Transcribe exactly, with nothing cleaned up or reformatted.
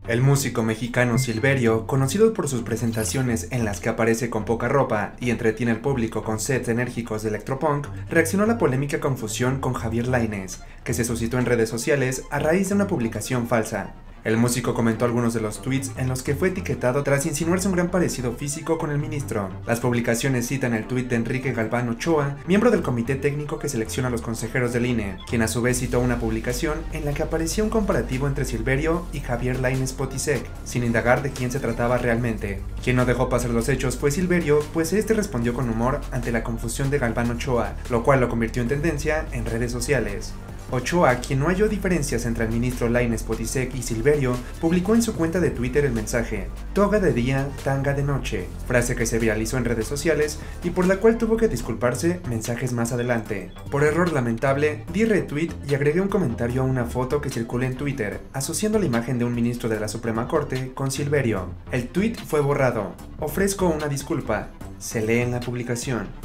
El músico mexicano Silverio, conocido por sus presentaciones en las que aparece con poca ropa y entretiene al público con sets enérgicos de electropunk, reaccionó a la polémica confusión con Javier Lainez, que se suscitó en redes sociales a raíz de una publicación falsa. El músico comentó algunos de los tweets en los que fue etiquetado tras insinuarse un gran parecido físico con el ministro. Las publicaciones citan el tuit de Enrique Galván Ochoa, miembro del comité técnico que selecciona a los consejeros del I N E, quien a su vez citó una publicación en la que aparecía un comparativo entre Silverio y Javier Lainez Potisek, sin indagar de quién se trataba realmente. Quien no dejó pasar los hechos fue Silverio, pues este respondió con humor ante la confusión de Galván Ochoa, lo cual lo convirtió en tendencia en redes sociales. Ochoa, quien no halló diferencias entre el ministro Lainez Potisek y Silverio, publicó en su cuenta de Twitter el mensaje "toga de día, tanga de noche", frase que se viralizó en redes sociales y por la cual tuvo que disculparse mensajes más adelante. Por error lamentable, di retweet y agregué un comentario a una foto que circula en Twitter, asociando la imagen de un ministro de la Suprema Corte con Silverio. El tweet fue borrado. Ofrezco una disculpa. Se lee en la publicación.